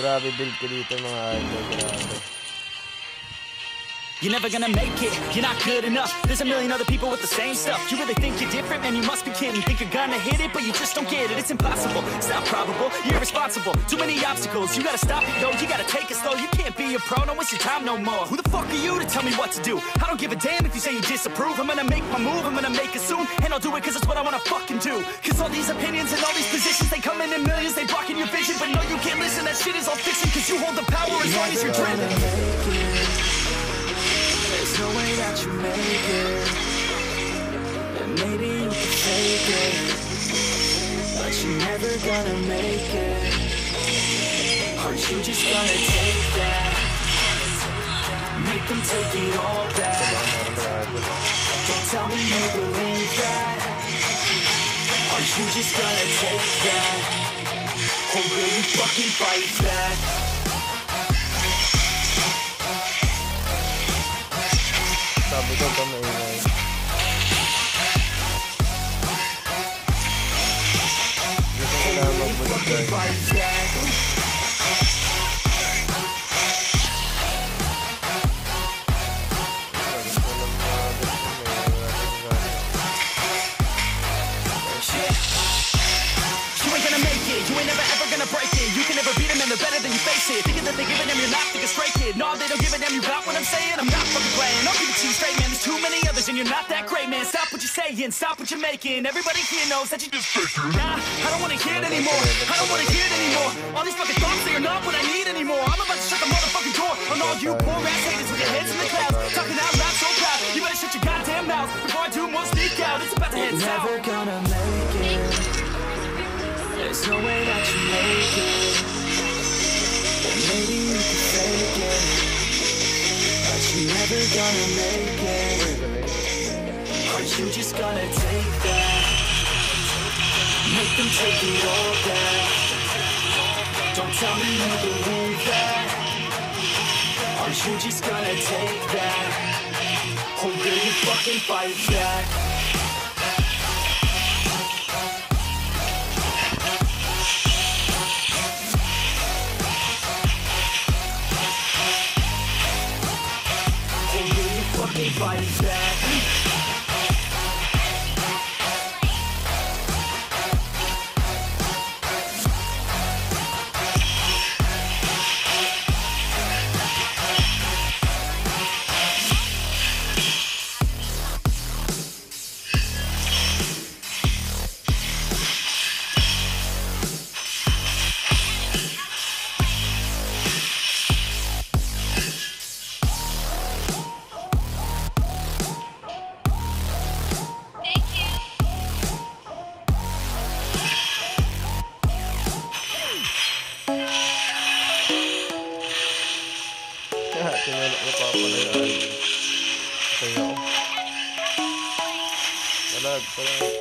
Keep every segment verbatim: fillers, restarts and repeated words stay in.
grabe build ko dito mga idol, grabe. You're never gonna make it, you're not good enough. There's a million other people with the same stuff. You really think you're different? Man, you must be kidding. Think you're gonna hit it, but you just don't get it. It's impossible, it's not probable, you're irresponsible. Too many obstacles, you gotta stop it, yo. You gotta take it slow, you can't be a pro. Don't waste your time no more. Who the fuck are you to tell me what to do? I don't give a damn if you say you disapprove. I'm gonna make my move, I'm gonna make it soon. And I'll do it cause it's what I wanna fucking do. Cause all these opinions and all these positions, they come in in millions, they blocking your vision. But no, you can't listen, that shit is all fiction. Cause you hold the power as long as you're dreaming. There's no way that you make it, and maybe you can fake it, but you're never gonna make it. Aren't you just gonna take that? Make them take it all back. Don't tell me you believe that. Aren't you just gonna take that? Or will you fucking fight back? Sabi ko pa maingay. Gusto ko lang magbulagay. You ain't never ever gonna break it. You can never beat them and they're better than you face it. Thinking that they giving them, you're not thinking straight, kid. No, they don't give a damn, you got what I'm saying. I'm not fucking playing, I'll give it to you straight, man. There's too many others and you're not that great, man. Stop what you're saying, stop what you're making. Everybody here knows that you just faking. Nah, I don't wanna hear it anymore, I don't wanna hear it anymore. All these fucking thoughts, they are not what I need anymore. I'm about to shut the motherfucking door on all you poor ass haters with your heads in the clouds. Talking out loud so proud, you better shut your goddamn mouth before I do more sneak out. It's about to head south. Never gonna make it. There's no way that you make it, and maybe you can fake it, but you're never gonna make it. Aren't you just gonna take that? Make them take it all back. Don't tell me you believe that. Aren't you just gonna take that? Or will you fucking fight back? Fight back. Tinulak ko pa pala yung idol. Kaya ako. Talag, talag.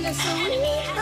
so we need